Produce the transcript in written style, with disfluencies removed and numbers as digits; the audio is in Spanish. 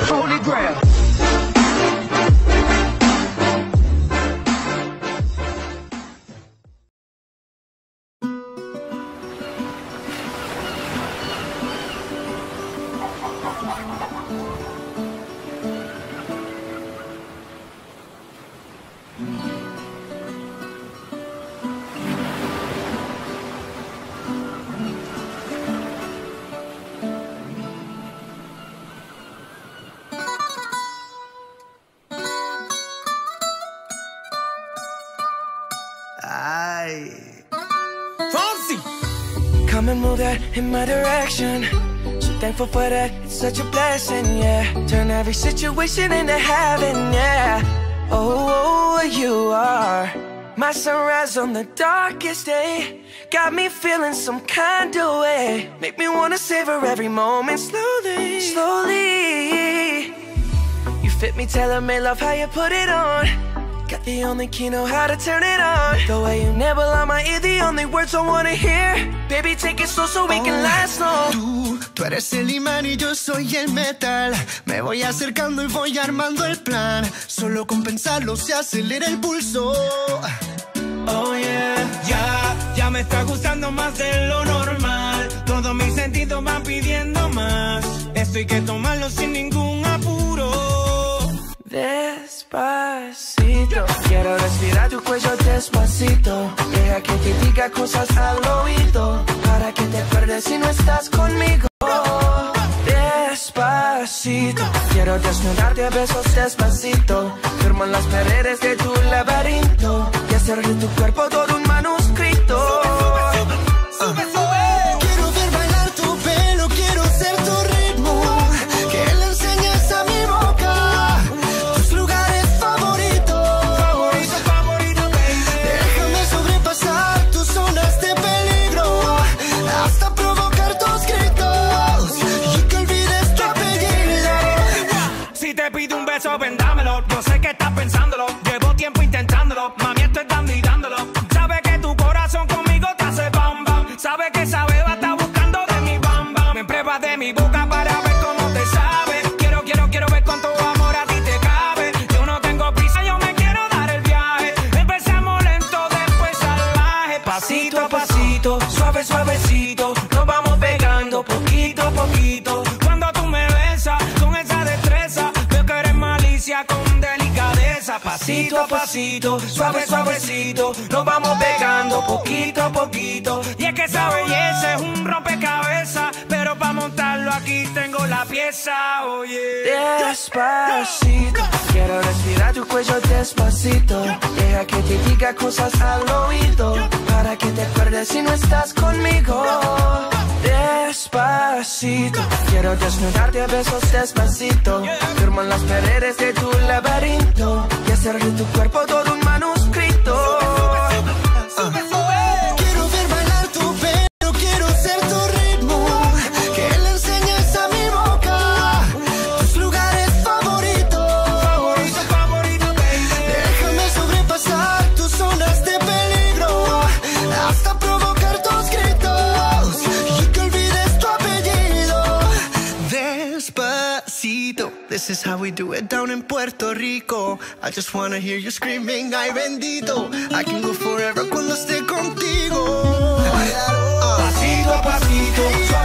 Holy Grail. Come and move that in my direction. So thankful for that, it's such a blessing, yeah. Turn every situation into heaven, yeah. Oh, you are my sunrise on the darkest day. Got me feeling some kind of way. Make me wanna savor every moment slowly, slowly. You fit me, tailor-made, love how you put it on. Got the only key, know how to turn it on. The way you nibble on my ear, the only words I wanna hear. Baby, take it slow so we can last long. Tú eres el imán y yo soy el metal. Me voy acercando y voy armando el plan. Solo con pensarlo se acelera el pulso. Oh yeah, ya me está gustando más de lo normal. Todos mis sentidos van pidiendo más. Esto hay que tomarlo sin ningún apuro. Despacito, quiero respirar tu cuello despacito. Deja que te diga cosas al oído, para que te acuerdes si no estás conmigo. Despacito, quiero desnudarte a besos despacito. Firmo en las paredes de tu laberinto y hacer de tu cuerpo todo un manuscrito. Sube, sube. Quiero ver bailar tu pelo, quiero ser tu ritmo. Que le enseñes a mi boca tus lugares favoritos. Favorito, baby. Déjame sobrepasar tus zonas de peligro, hasta provocar tus gritos y que olvides tu apellido. Si te pido un beso, ven dámelo. Yo sé que estás pensándolo, llevo tiempo intentándolo. Mami, estoy dando y dándolo. Sabe que tu corazón conmigo te hace bam bam. Sabe que esa beba está buscando de mi bam bam. Me pruebas de mi boca para ver cómo te sabe. Quiero ver cuánto amor a ti te cabe. Yo no tengo prisa, yo me quiero dar el viaje. Empezamos lento, después salvaje. Pasito a pasito, suave, suavecito. Nos vamos pegando poquito a poquito. Cuando tú me besas con esa destreza, veo que eres malicia con delicadeza. Pasito a pasito, suave, suavecito. Nos vamos pegando poquito a poquito. Y es que esa belleza es un rompecabezas, pero para montarlo aquí tengo la pieza, oye. Despacito, quiero respirar tu cuello despacito. Deja que te diga cosas al oído, para que te acuerdes si no estás conmigo. Despacito, quiero desnudarte a besos despacito. Firmo en las paredes de tu laberinto y hacer de tu cuerpo todo un manuscrito. Quiero ver bailar tu pelo, quiero ser tu ritmo. Que le enseñes a mi boca tus lugares favoritos. Favorito, baby. Déjame sobrepasar tus zonas de peligro, hasta provocar tus gritos y que olvides tu apellido. Despacito, this is how we do it down in Puerto Rico. I just wanna hear you screaming, ay bendito. I can go forever cuando esté contigo. Pasito a pasito, suave